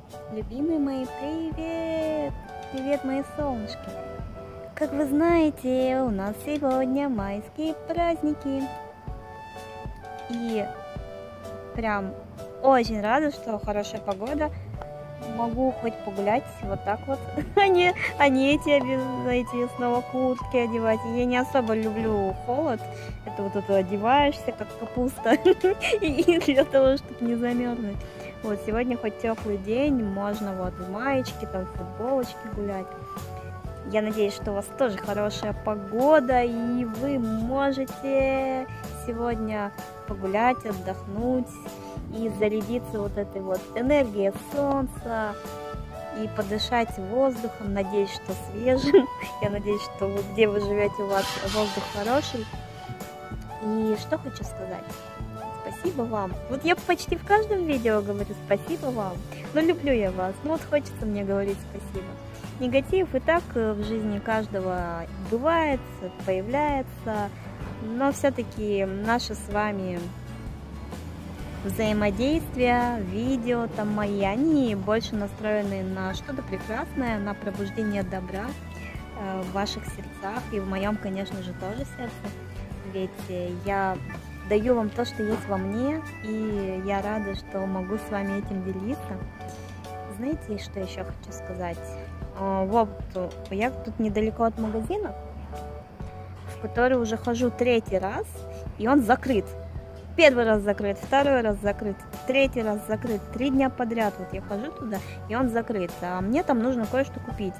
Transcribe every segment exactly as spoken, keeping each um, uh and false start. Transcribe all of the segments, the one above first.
Любимые мои, привет! Привет, мои солнышки! Как вы знаете, у нас сегодня майские праздники. И прям очень рада, что хорошая погода. Могу хоть погулять вот так вот, а не, а не эти, эти снова куртки одевать. Я не особо люблю холод. Это вот это одеваешься, как капуста, и для того, чтобы не замерзнуть. Вот сегодня хоть теплый день, можно вот в маечке, там в футболочке гулять. Я надеюсь, что у вас тоже хорошая погода, и вы можете сегодня погулять, отдохнуть и зарядиться вот этой вот энергией солнца и подышать воздухом. Надеюсь, что свежим. Я надеюсь, что вот где вы живете, у вас воздух хороший. И что хочу сказать. Спасибо вам. Вот я почти в каждом видео говорю спасибо вам. Но люблю я вас. Ну вот хочется мне говорить спасибо. Негатив и так в жизни каждого бывает, появляется. Но все-таки наши с вами взаимодействия, видео там мои, они больше настроены на что-то прекрасное, на пробуждение добра э, в ваших сердцах и в моем, конечно же, тоже сердце. Ведь я даю вам то, что есть во мне, и я рада, что могу с вами этим делиться. Знаете, что еще хочу сказать? Вот, я тут недалеко от магазина, в который уже хожу третий раз, и он закрыт. Первый раз закрыт, второй раз закрыт, третий раз закрыт. Три дня подряд вот я хожу туда, и он закрыт. А мне там нужно кое-что купить.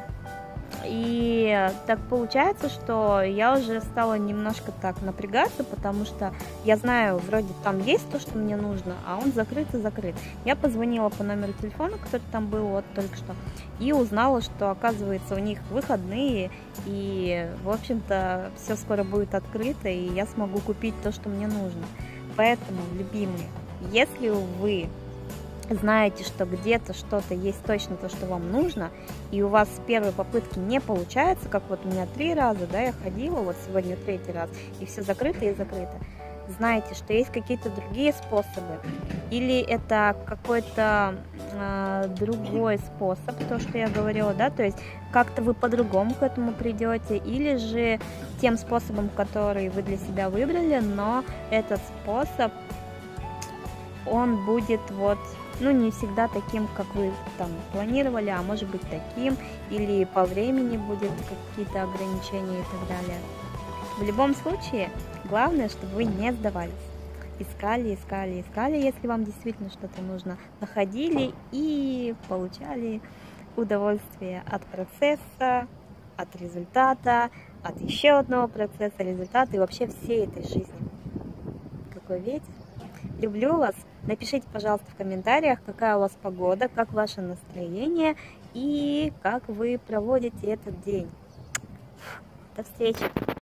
И так получается, что я уже стала немножко так напрягаться, потому что я знаю, вроде там есть то, что мне нужно, а он закрыт и закрыт. Я позвонила по номеру телефона, который там был вот только что, и узнала, что оказывается у них выходные, и в общем-то все скоро будет открыто, и я смогу купить то, что мне нужно. Поэтому, любимые, если вы знаете, что где-то что-то есть точно то, что вам нужно, и у вас с первой попытки не получается, как вот у меня три раза, да, я ходила, вот сегодня третий раз, и все закрыто и закрыто. Знаете, что есть какие-то другие способы, или это какой-то э, другой способ, то, что я говорила, да, то есть как-то вы по-другому к этому придете, или же тем способом, который вы для себя выбрали, но этот способ, он будет вот, ну, не всегда таким, как вы там планировали, а может быть таким, или по времени будет какие-то ограничения и так далее. В любом случае, главное, чтобы вы не сдавались. Искали, искали, искали, если вам действительно что-то нужно, находили и получали удовольствие от процесса, от результата, от еще одного процесса, результата и вообще всей этой жизни. Какой ветер! Люблю вас. Напишите, пожалуйста, в комментариях, какая у вас погода, как ваше настроение и как вы проводите этот день. До встречи!